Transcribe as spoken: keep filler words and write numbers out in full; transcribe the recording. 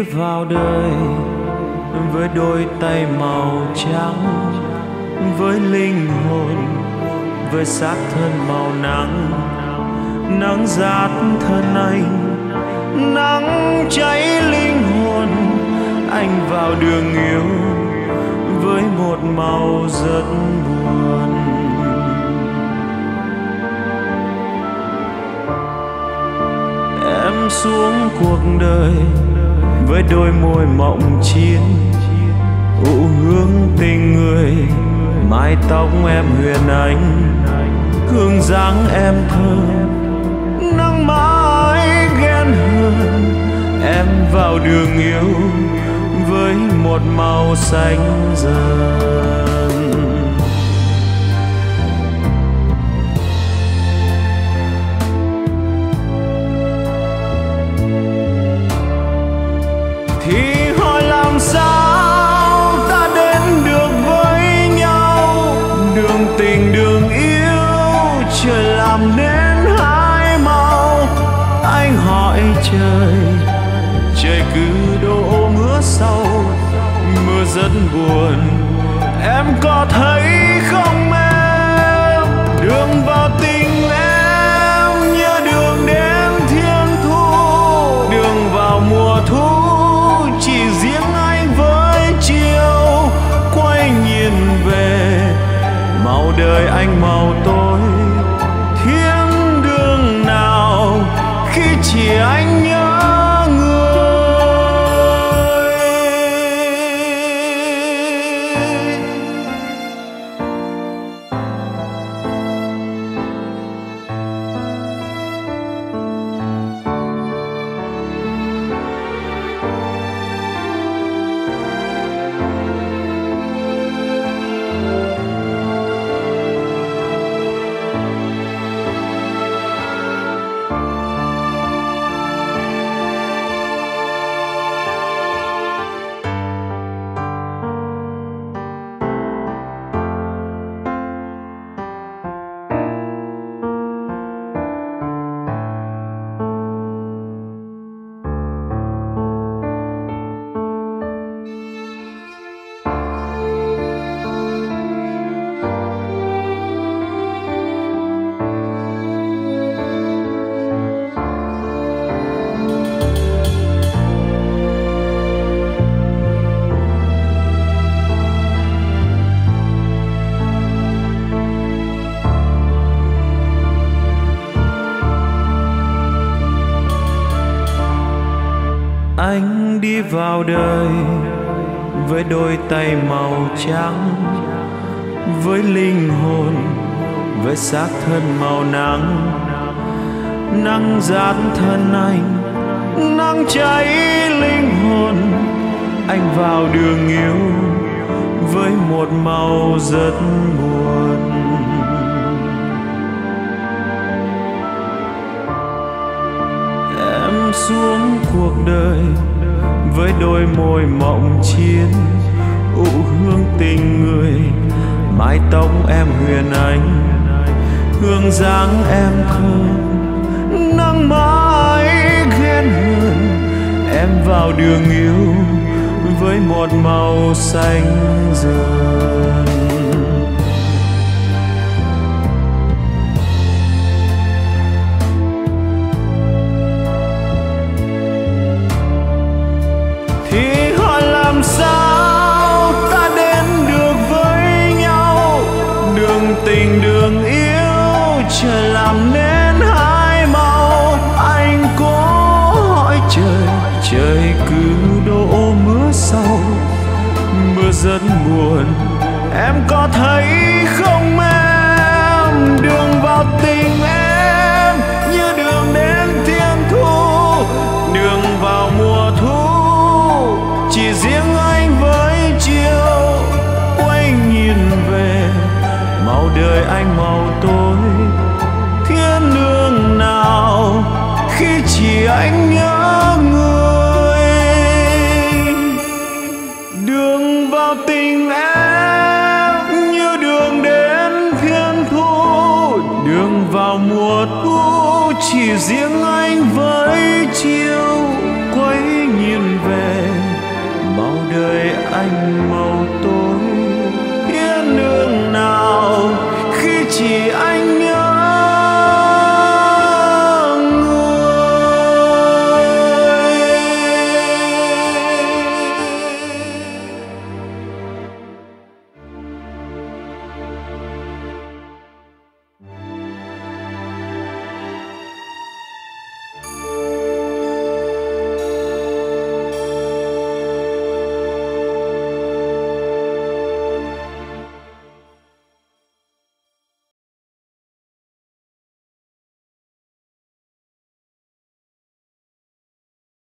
vào đời với đôi tay màu trắng, với linh hồn, với xác thân màu nắng. Nắng rát thân anh, nắng cháy linh hồn. Anh vào đường yêu với một màu rất buồn. Em xuống cuộc đời với đôi môi mộng chiến, ụ hương tình người, mái tóc em huyền ánh, hương dáng em thơm, nắng mãi ghen hờn. Em vào đường yêu với một màu xanh dần. Thì hỏi làm sao ta đến được với nhau, đường tình đường yêu trời làm nên hai màu. Anh hỏi trời, trời cứ đổ mưa sâu, mưa rất buồn. Em có thấy không em, đường vào tình em như đường đến thiên thu, đường vào mùa thu chỉ riêng anh với chiều. Quay nhìn về màu đời anh màu tối, thiên đường nào khi chỉ anh nhớ người. Anh đi vào đời với đôi tay màu trắng, với linh hồn, với xác thân màu nắng. Nắng rát thân anh, nắng cháy linh hồn. Anh vào đường yêu với một màu rất buồn. Em xuống cuộc đời với đôi môi mộng chiến, ụ hương tình người, mái tóc em huyền ánh, hương dáng em thơm, nắng mãi ghen hờn. Em vào đường yêu với một màu xanh dần. Thì hỏi làm sao ta đến được với nhau, đường tình đường yêu trời làm nên hai màu. Anh cố hỏi trời, trời cứ đổ mưa sâu, mưa rất buồn. Em có thấy không em, đường vào tình em